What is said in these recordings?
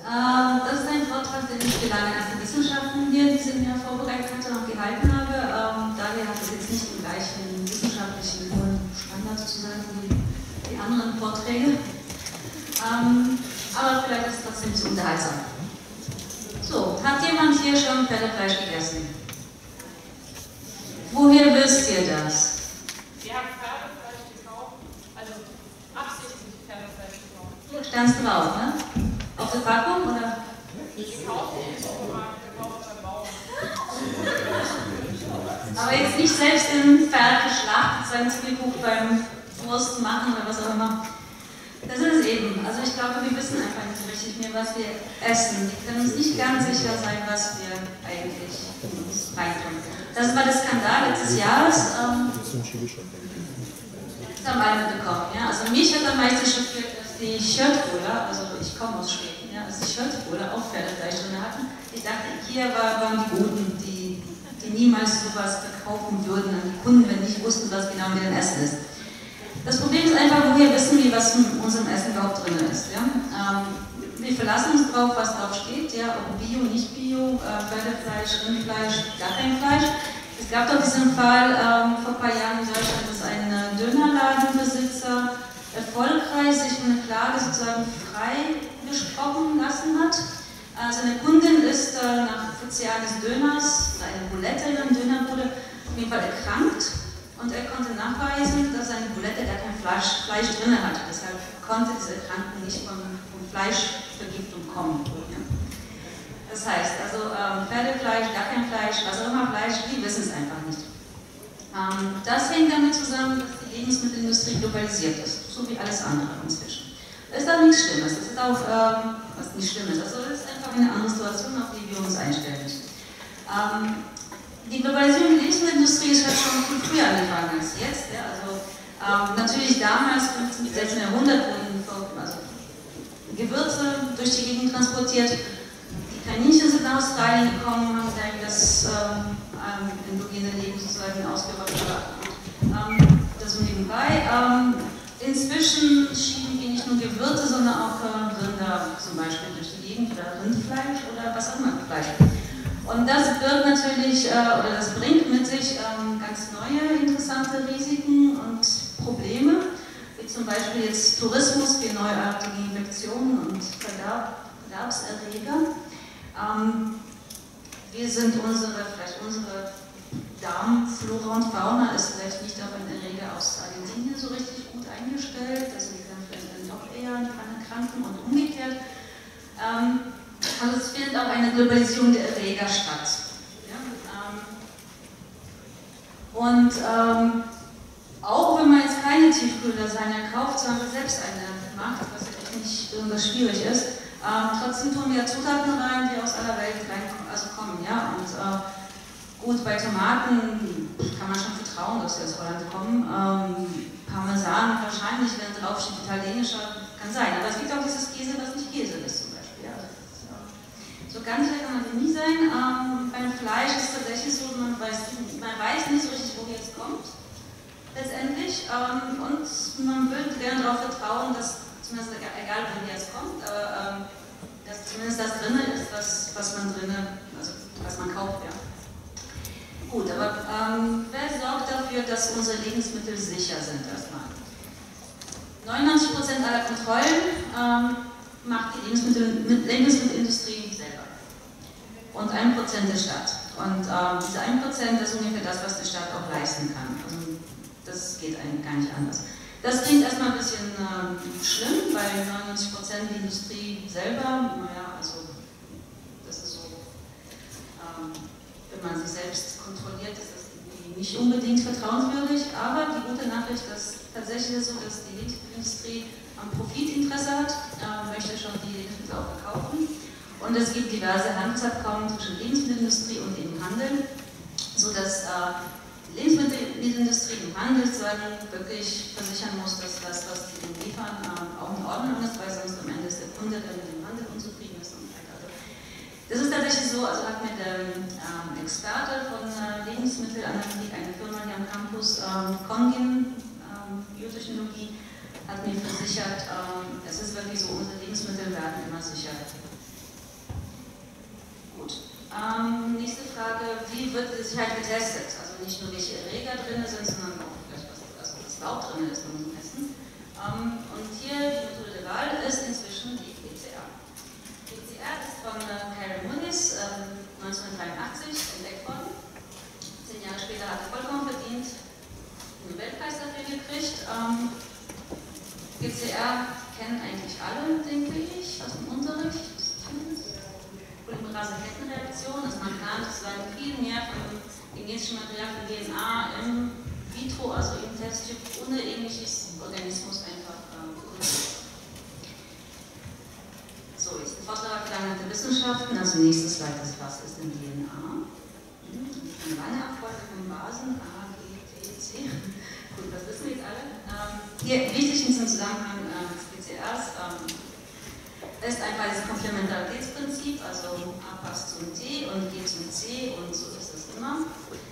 Das ist ein Vortrag, den ich für Lange Wissenschaften hier in diesem Jahr vorbereitet hatte und gehalten habe. Daher hat es jetzt nicht den gleichen wissenschaftlichen hohen Standard sozusagen wie die anderen Vorträge. Aber vielleicht ist es trotzdem zu unterhaltsam. So, hat jemand hier schon Pferdefleisch gegessen? Woher wisst ihr das? Wir haben Pferdefleisch gekauft, also absichtlich Pferdefleisch gekauft. Stand's drauf, ne? Auf der Packung oder? Gekauft im Supermarkt, gekauft beim Bauern. Aber jetzt nicht selbst im Pferd geschlachtet, sein zugeguckt beim Wurst machen oder was auch immer. Das ist es eben. Also ich glaube, wir wissen einfach nicht richtig mehr, was wir essen. Wir können uns nicht ganz sicher sein, was wir eigentlich in uns reintun. Das war der Skandal letztes Jahres. Das haben alle mitbekommen. Ja? Also mich hat am meisten schockiert, dass die Schöttbruder, also ich komme aus Schweden, ja, dass die Schöttbruder auch Pferdefleisch drin hatten. Ich dachte, Ikea waren die Guten, die niemals sowas verkaufen würden an die Kunden, wenn die nicht wussten, was genau in deren Essen ist. Das Problem ist einfach, woher wissen wir, was in unserem Essen überhaupt drin ist. Ja? Wir verlassen uns drauf, was drauf steht, ja? Ob Bio, nicht Bio, Pferdefleisch, Rindfleisch, gar kein Fleisch. Es gab doch diesen Fall vor ein paar Jahren in Deutschland, dass ein Dönerladenbesitzer erfolgreich sich von der Klage sozusagen freigesprochen lassen hat. Seine Kundin ist nach Verzehr des Döners, eine Bulette in einem Dönerbude, auf jeden Fall erkrankt. Und er konnte nachweisen, dass seine Bulette gar kein Fleisch drin hatte. Deshalb konnte diese Erkrankung nicht von Fleischvergiftung kommen. Ja. Das heißt, also Pferdefleisch, gar kein Fleisch, was auch immer Fleisch, wir wissen es einfach nicht. Das hängt damit zusammen, dass die Lebensmittelindustrie globalisiert ist, so wie alles andere inzwischen. Das ist auch nichts Schlimmes, das ist auch was nicht Schlimmes. Also das ist einfach eine andere Situation, auf die wir uns einstellen müssen. Die Globalisierung der Lebensmittelindustrie ist halt schon viel früher angefangen als jetzt. Ja? Also, natürlich damals, 15. bis 16. Jahrhundert, wurden Gewürze durch die Gegend transportiert. Die Kaninchen sind nach Australien gekommen, haben dann das endogene Leben sozusagen ausgerottet. Das so nebenbei. Inzwischen schieben wir nicht nur Gewürze, sondern auch Rinder zum Beispiel durch die Gegend oder Rindfleisch oder was auch immer Fleisch. Und das birgt natürlich, oder das bringt mit sich ganz neue interessante Risiken und Probleme, wie zum Beispiel jetzt Tourismus für neuartige Infektionen und Verderbserreger. Wir sind unsere Darmflora und Fauna ist vielleicht nicht auf einen Erreger aus Argentinien so richtig gut eingestellt, also die können vielleicht dann doch eher daran erkranken und umgekehrt. Also es findet auch eine Globalisierung der Erreger statt. Ja? Auch wenn man jetzt keine Tiefkühllasagne kauft, sondern selbst eine macht, was echt nicht besonders schwierig ist, trotzdem tun wir Zutaten rein, die aus aller Welt kommen. Ja? Und gut, bei Tomaten kann man schon vertrauen, dass sie aus Holland kommen. Parmesan wahrscheinlich, wenn drauf steht italienischer, kann sein. Aber es gibt auch dieses Käse, was nicht Käse ist zum Beispiel. Ja? So ganz sicher kann man nie sein. Beim Fleisch ist es tatsächlich so, man weiß nicht so richtig, woher es kommt, letztendlich. Und man würde gerne darauf vertrauen, dass, zumindest egal woher es kommt, aber dass zumindest das drin ist, was man kauft. Ja. Gut, aber wer sorgt dafür, dass unsere Lebensmittel sicher sind erstmal? 99% aller Kontrollen macht die Lebensmittelindustrie selber. Und 1% der Staat. Und diese 1% ist ungefähr das, was die Staat auch leisten kann. Also das geht eigentlich gar nicht anders. Das klingt erstmal ein bisschen schlimm, weil 99% die Industrie selber, naja, also das ist so, wenn man sich selbst kontrolliert, ist das nicht unbedingt vertrauenswürdig. Aber die gute Nachricht ist tatsächlich so, dass die Lebensmittelindustrie am Profitinteresse hat, möchte schon die Lebensmittel auch verkaufen. Und es gibt diverse Handelsabkommen zwischen Lebensmittelindustrie und dem Handel, sodass die Lebensmittelindustrie im Handel wirklich versichern muss, dass das, was sie liefern, auch in Ordnung ist, weil sonst am Ende ist der Kunde, der mit dem Handel unzufrieden ist und so weiter. Das ist tatsächlich so, also hat mir der Experte von Lebensmittelanalytik, eine Firma hier am Campus, Congin Biotechnologie, hat mir versichert, es ist wirklich so, unsere Lebensmittel werden immer sicherer. Nächste Frage, wie wird die Sicherheit getestet? Also nicht nur welche Erreger drin sind, sondern auch vielleicht was überhaupt drin ist beim Messen. Und hier die Methode der Wahl ist inzwischen die PCR. PCR ist von Karen Muniz 1983 entdeckt worden. 10 Jahre später hat er vollkommen verdient den Nobelpreis dafür gekriegt. PCR kennen eigentlich alle, denke ich, aus dem Unterricht. Polymerase-Kettenreaktion, also man kann sozusagen viel mehr von genetischen Material von DNA im Vitro, also im Testtyp, ohne ähnliches Organismus einfach so, jetzt die Fortschritt der Wissenschaften, also nächstes Slide ist, was ist denn DNA? Eine lange Abfolge von Basen, A, G, T, C. Gut, das wissen wir jetzt alle. Hier wichtig in diesem Zusammenhang des PCRs ist einfach das Komplementaritätsprinzip, also A passt zum T und G zum C und so ist es immer.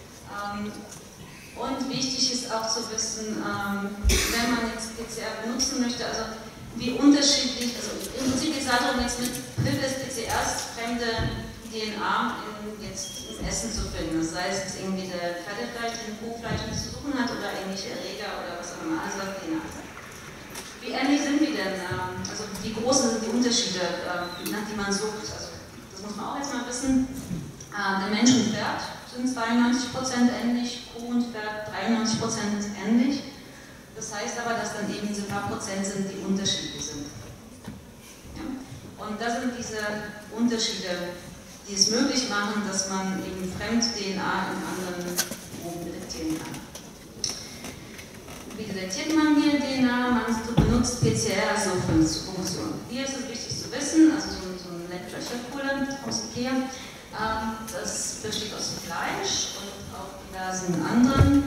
Und wichtig ist auch zu wissen, wenn man jetzt PCR benutzen möchte, also wie unterschiedlich, also im Prinzip geht es darum, jetzt mit Hilfe des PCRs fremde DNA im Essen zu finden. Das heißt, es irgendwie der Pferdefleisch, den Kuhfleisch zu suchen hat oder ähnliche Erreger oder was auch immer, also DNA. Wie ähnlich sind wir denn? Also wie groß sind die Unterschiede, nach die man sucht? Also das muss man auch jetzt mal wissen. Der Mensch und Pferd sind 92% ähnlich, Kuh und Pferd 93% ähnlich. Das heißt aber, dass dann eben diese paar Prozent sind, die unterschiedlich sind. Ja? Und das sind diese Unterschiede, die es möglich machen, dass man eben Fremd-DNA in anderen Proben detektieren kann. Wie detektiert man hier DNA? Man benutzt PCR als Suchfunktion. Hier ist es wichtig zu wissen, also so ein Leckerschöpfkohle aus Ikea, das besteht aus Fleisch und auch diversen anderen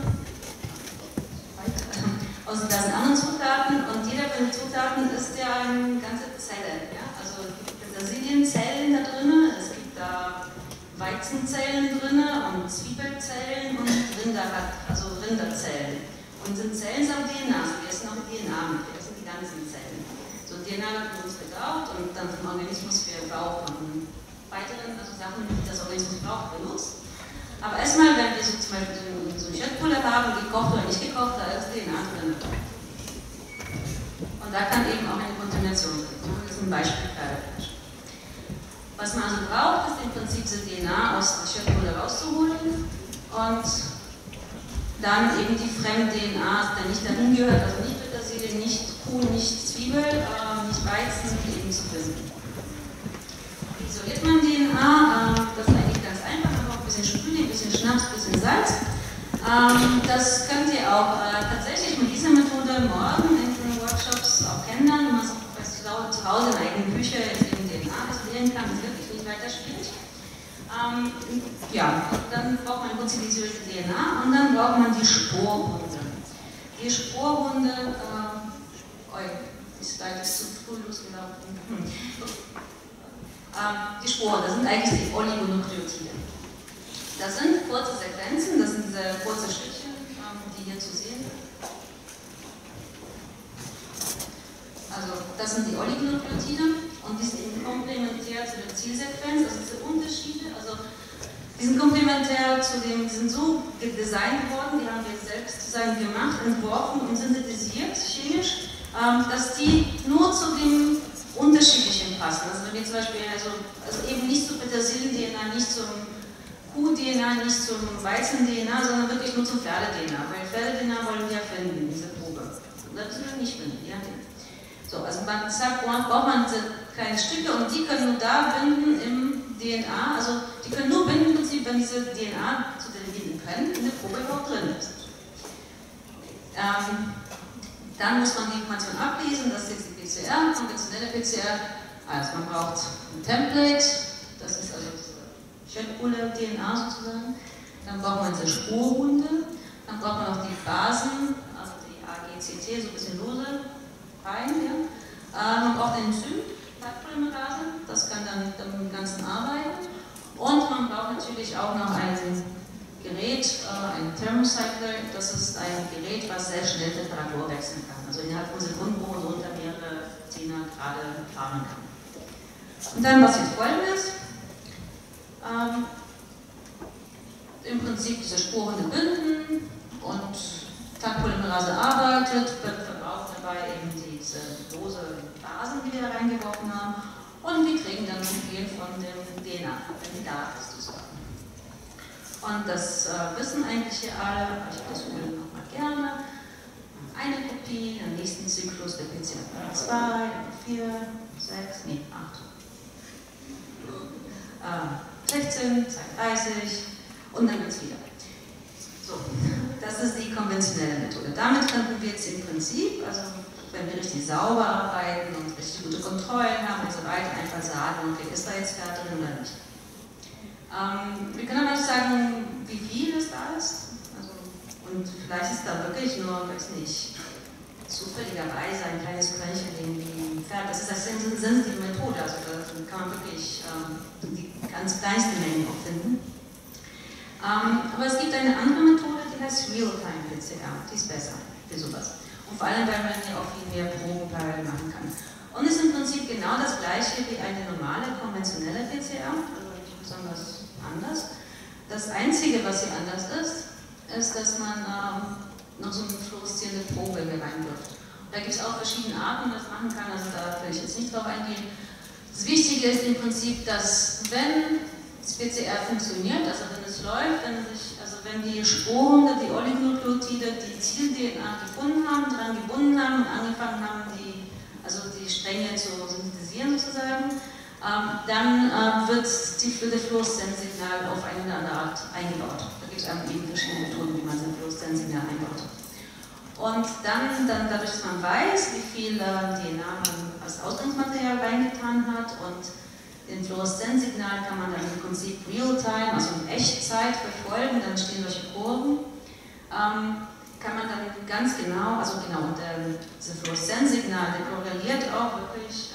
Zutaten, und jeder von den Zutaten ist ja eine ganze Zelle. Ja? Also Petersilienzellen da drin, es gibt da Weizenzellen drin und Zwiebelzellen und Rinderzellen. Und sind Zellen auch DNA, also wir essen auch DNA mit, wir essen die ganzen Zellen. So DNA wird von uns gedauert und dann vom Organismus für Bauch und weiteren Sachen, die das Organismus braucht, benutzt. Aber erstmal, wenn wir so zum Beispiel so eine Schöttpulle haben, gekocht oder nicht gekocht, da ist DNA drin. Und da kann eben auch eine Kontamination drin. Das ist ein Beispiel Pferdefleisch. Was man also braucht, ist im Prinzip diese DNA aus der Schöttpulle rauszuholen und dann eben die Fremd-DNA, die nicht dahin gehört, also nicht Petersilie, nicht Kuh, nicht Zwiebel, nicht Weizen, eben zu finden. Wie isoliert man DNA? Das ist eigentlich ganz einfach, man braucht ein bisschen Sprüh, ein bisschen Schnaps, ein bisschen Salz. Das könnt ihr auch tatsächlich mit dieser Methode morgen in den Workshops auch kennenlernen, wenn man es auch zu Hause in eigenen Küche in DNA isolieren kann, ist wirklich nicht weiter schwierig. Ja, dann braucht man im Prinzip die isolierte DNA und dann braucht man die Sporhunde. Die Sporhunde, die Slide ist zu früh losgelaufen. Die Sporen, das sind eigentlich die Oligonukleotide. Das sind kurze Sequenzen, das sind diese kurzen Stückchen, die hier zu sehen sind. Also das sind die Oligonukleotide und die sind komplementär zu der Zielsequenz, also diese Unterschiede, also die sind komplementär zu dem, die sind so designt worden, die haben wir selbst sozusagen gemacht, entworfen und synthetisiert chemisch, dass die nur zu dem Unterschiedlichen passen. Also wenn wir zum Beispiel, also eben nicht zu Petersilien-DNA, nicht zum Kuh-DNA, nicht zum Weizen-DNA, sondern wirklich nur zum Pferde-DNA, weil Pferde-DNA wollen wir ja finden in dieser Probe. Und das müssen wir nicht finden, je nachdem. So, also deshalb braucht man diese kleinen Stücke und die können nur da binden im DNA, also die können nur binden im Prinzip, wenn diese DNA zu derivieren können, in der Probe überhaupt drin ist. Dann muss man die Information ablesen, das ist jetzt die PCR, konventionelle PCR. Also man braucht ein Template, das ist also diese Schöttpulle DNA sozusagen. Dann braucht man diese Sporhunde, dann braucht man auch die Basen, also die AGCT, so ein bisschen lose rein. Ja. Man braucht ein Enzym, Polymerase, das kann dann im Ganzen arbeiten. Und man braucht natürlich auch noch ein Gerät, ein Thermocycler, das ist ein Gerät, was sehr schnell Temperatur wechseln kann. Also innerhalb von Sekunden unter mehrere 10er Grad fahren kann. Und dann passiert Folgendes. Im Prinzip diese Spuren binden und Tag-Polymerase arbeitet, verbraucht dabei eben diese lose Basen, die wir da reingeworfen haben, und wir kriegen dann Kopien von dem DNA, wenn die da ist sozusagen. Und das wissen eigentlich hier alle, ich wiederhole nochmal gerne. Eine Kopie, im nächsten Zyklus der PCR 2, 4, 6, nee, 8. 16, 32 und dann geht's wieder. So, das ist die konventionelle Methode. Damit könnten wir jetzt im Prinzip, also wenn wir richtig sauber arbeiten und richtig gute Kontrollen haben und so weiter, einfach sagen, okay, ist da jetzt Fett drin oder nicht. Wir können aber nicht sagen, wie viel es da ist. Also, und vielleicht ist da wirklich nur, weiß nicht, zufälligerweise ein kleines Körnchen irgendwie Fett. Das ist eine sensitive Methode, also da kann man wirklich die ganz kleinste Menge auch finden. Aber es gibt eine andere Methode, die heißt Real-Time-PCR, die ist besser für sowas. Und vor allem, weil man hier auch viel mehr Proben parallel machen kann. Und es ist im Prinzip genau das gleiche wie eine normale, konventionelle PCR, also nicht besonders anders. Das Einzige, was hier anders ist, ist, dass man noch so eine fluoreszierende Probe hier reinwirft. Da gibt es auch verschiedene Arten, wie man das machen kann, also da will ich jetzt nicht drauf eingehen. Das Wichtige ist im Prinzip, dass wenn das PCR funktioniert, also wenn es läuft, wenn die Sporen, die Oligonukleotide, die Ziel-DNA gefunden haben, dran gebunden haben und angefangen haben, die Stränge zu synthetisieren sozusagen, dann wird das Fluoreszenzsignal auf eine oder andere Art eingebaut. Da gibt es eben verschiedene Methoden, wie man so ein Fluoreszenzsignal einbaut. Und dann dadurch, dass man weiß, wie viel DNA man als Ausgangsmaterial reingetan hat und den Fluoreszenzsignal kann man dann im Prinzip real-time, also in Echtzeit verfolgen, dann stehen solche Kurven, kann man dann ganz genau, und dieses Fluoreszenzsignal, der korreliert auch wirklich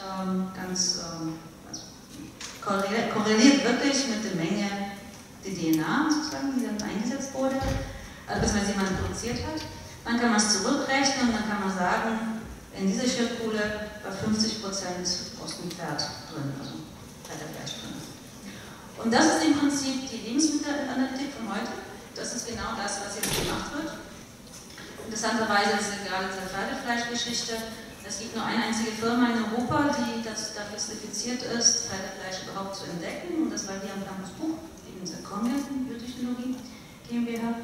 korreliert wirklich mit der Menge der DNA, sozusagen, die dann eingesetzt wurde, beziehungsweise die man produziert hat. Dann kann man es zurückrechnen und dann kann man sagen, in dieser Schildkröte war 50% Ostenpferd drin, also Pferdefleisch drin. Und das ist im Prinzip die Lebensmittelanalytik von heute. Das ist genau das, was jetzt gemacht wird. Interessanterweise ist ja gerade diese Pferdefleischgeschichte. Es gibt nur eine einzige Firma in Europa, die dafür zertifiziert ist, Pferdefleisch überhaupt zu entdecken. Und das war hier am Campus Buch, eben diese Biotechnologie GmbH.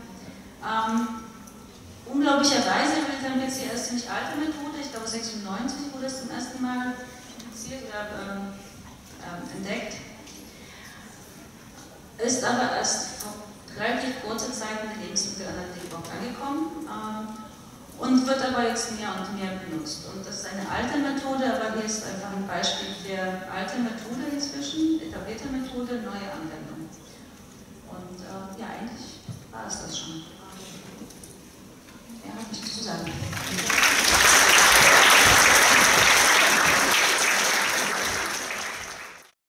Unglaublicherweise ist eine PCR ziemlich alte Methode. Ich glaube 96 wurde es zum ersten Mal publiziert oder entdeckt. Ist aber erst vor relativ kurzer Zeit in der Lebensmittelanalytik auch angekommen und wird aber jetzt mehr und mehr benutzt. Und das ist eine alte Methode, aber hier ist einfach ein Beispiel für alte Methode inzwischen, etablierte Methode, neue Anwendung. Und ja, eigentlich war es das schon.